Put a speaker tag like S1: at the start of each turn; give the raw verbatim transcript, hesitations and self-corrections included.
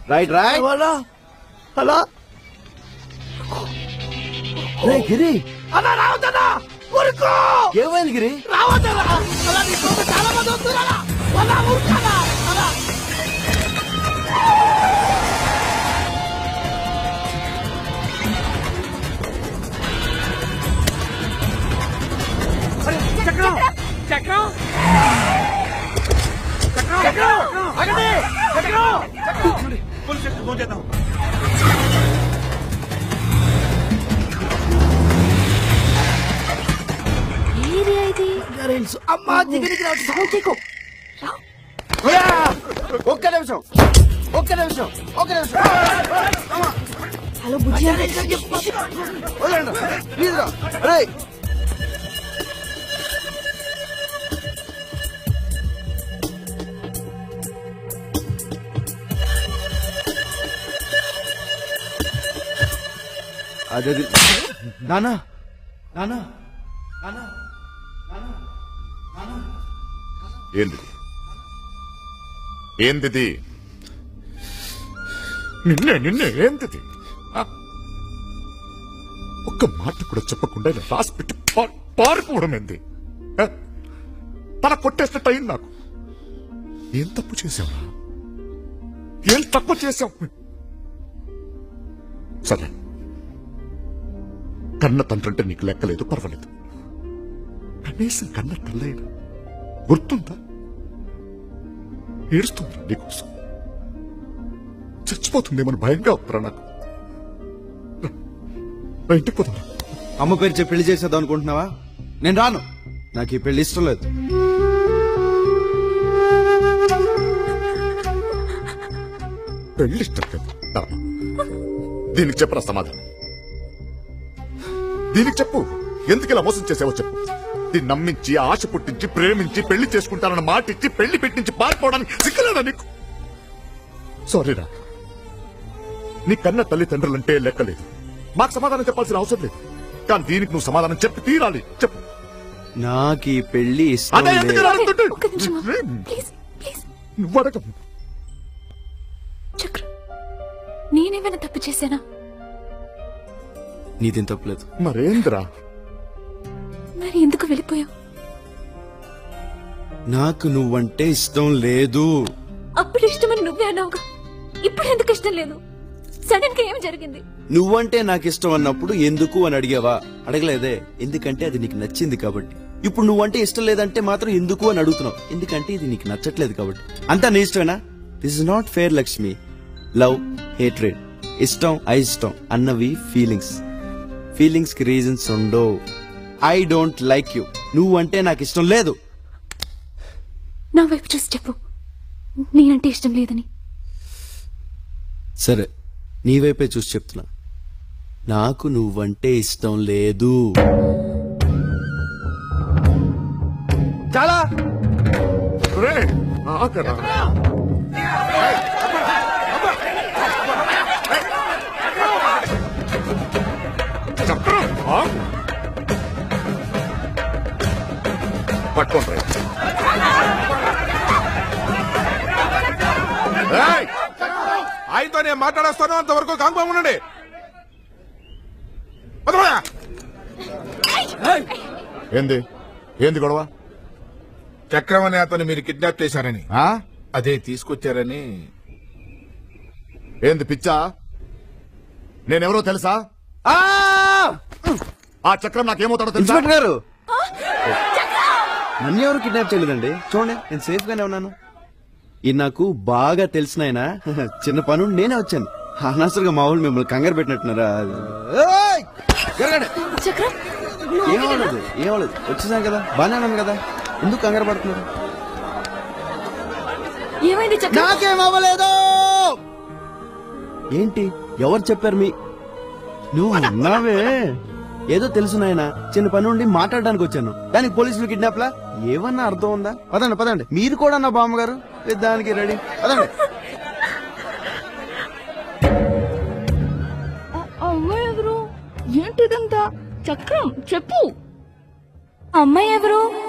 S1: Right right
S2: అలా అలా
S1: గిరి
S2: అలా రావద్దన్నా ఊరుకో.
S1: ఏమైంది గిరి?
S2: రావద్దన్నా అలా నీ కోసం చాలా మంది వస్తున్నారా అలా ఊరుకోనా అలా. చక్రం చక్రం చక్రం చక్రం ఆగండి చక్రం పోలీసులకు ఫోన్ చేద్దాం. అమ్మా
S1: ఒక్క నిమిషం ఒక్క నిమిషం ఒక్క నిమిషం.
S3: హలో బుజ్జి
S1: ప్లీజ్ రా. అరే అదే నానా నానా నానా
S4: ఏంది ఏంది నిన్నే నిన్నే ఏంది? ఒక్క మాట కూడా చెప్పకుండా ఇలా రాసి పెట్టి పారిపోవడం ఏంది? తల కొట్టేసినట్టు అయింది నాకు. ఏం తప్పు చేశావురా? ఏం తక్కువ చేశావు? సరే, కన్న తండ్రంటే నీకు లెక్కలేదు, పర్వాలేదు. కనీసం కన్న తల్లైనా గుర్తుందా? ఏడుస్తుందిరా నీకోసం, చచ్చిపోతుందేమని భయంగా ఉందిరా నాకు. ఇంటికి పోతా.
S1: అమ్మ పేరు చెప్పి పెళ్లి చేసేద్దాం అనుకుంటున్నావా? నేను రాను, నాకు ఈ పెళ్లి ఇష్టం లేదు.
S4: పెళ్లి ఇష్టం లేదు? దీనికి చెప్పరా సమాధానం? దీనికి చెప్పు, ఎందుకు ఇలా మోసం చేసావో చెప్పు. దీన్ని నమ్మించి, ఆశ పుట్టించి, ప్రేమించి, పెళ్లి చేసుకుంటానన్న మాట ఇచ్చి, పెళ్లి పెట్టించి పారిపోవడానికి సిగ్గులేదా నీకు? సారీరా, నీ కన్న తల్లిదండ్రులంటే లెక్కలేదు, మాకు సమాధానం చెప్పాల్సిన అవసరం లేదు. కానీ దీనికి నువ్వు సమాధానం చెప్పి తీరాలి. చెప్పు.
S1: నాకు ఈ పెళ్లి ఇష్టం లేదు.
S4: నువ్వు అడగ.
S3: చక్ర, నేనేమైనా తప్పు చేశానా?
S1: నీదేం తప్పలేదు.
S4: మరేంద్రా?
S3: మరి ఎందుకు వెళ్ళిపోయావు?
S1: నాకు నువ్వంటే ఇష్టం లేదు.
S3: అప్పుడు ఇష్టమని నువ్వే అన్నావుగా, ఇప్పుడు ఎందుకు ఇష్టం లేదు? సడన్ గా ఏం జరిగింది?
S1: నువ్వంటే నాకు ఇష్టం అన్నప్పుడు ఎందుకు అని అడిగావా? అడగలేదే, ఎందుకంటే అది నీకు నచ్చింది కాబట్టి. ఇప్పుడు నువ్వంటే ఇష్టం లేదంటే మాత్రం ఎందుకు అని అడుగుతున్నావు, ఎందుకంటే ఇది నీకు నచ్చట్లేదు కాబట్టి. అంతా నీ ఇష్టమేనా? This is not fair Lakshmi. Love, hatred, ఇష్టం అయిష్టం అన్నవి ఫీలింగ్స్. ఫీలింగ్స్ కి రీజన్స్ ఉండవు. I don't like you. నువ్వంటే నాకు ఇష్టం లేదు.
S3: నా వైపు చూసి చెప్పు, నేనంటే ఇష్టం లేదని.
S1: సరే, నీ వైపే చూసి చెప్తున్నా, నాకు నువ్వంటే ఇష్టం లేదు. చాలా
S4: పట్టుకోండి.
S5: ఆయనతో నేను మాట్లాడేస్తాను, అంతవరకు కాంగ్బాంగ్ ఉండండి.
S4: ఏంది ఏంది గొడవ?
S5: చక్రం అనే అతను మీరు కిడ్నాప్ చేశారని, అదే తీసుకొచ్చారని.
S4: ఏంది పిచ్చా? నేనెవరో తెలుసా? ఆ చక్రం నాకేమవుతాడో తెలుసా?
S1: ఇన్స్పెక్టర్ గారు, నన్ను ఎవరు కిడ్నాప్ చేయలేదండి. చూడండి, నేను సేఫ్ గానే ఉన్నాను. ఈ నాకు బాగా తెలిసిన ఆయన చిన్న పను నేనే వచ్చాను. అనవసరంగా మా వాళ్ళు మిమ్మల్ని కంగారు పెట్టినట్టున్నారా? ఏమవలేదు ఏమవలేదు వచ్చేసాం కదా, బాగానే ఉన్నాను కదా, ఎందుకు కంగారు పడుతున్నారు? నాకేమవ్వలేదు. ఏంటి, ఎవరు చెప్పారు? మీ నువ్వు ఉన్నావే, ఏదో తెలుసు నాయన, చిన్న పని ఉండి మాట్లాడడానికి వచ్చాను, దానికి పోలీసులు కిడ్నాప్ లా? ఏమన్నా అర్థం ఉందా? పదండి పదండి, మీరు కూడా నా బామ్మగారు దానికి రెడీ, పదండి.
S3: అమ్మాయి ఎవరు? ఏంటిదంతా? చక్రం చెప్పు, అమ్మాయి ఎవరు?